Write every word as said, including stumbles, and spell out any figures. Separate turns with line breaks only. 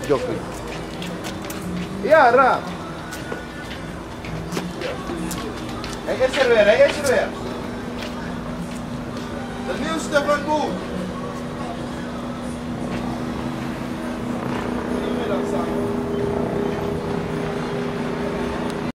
Joffrey. Ja, raam. Hij is er weer, hij is er weer. De nieuwste van Boer.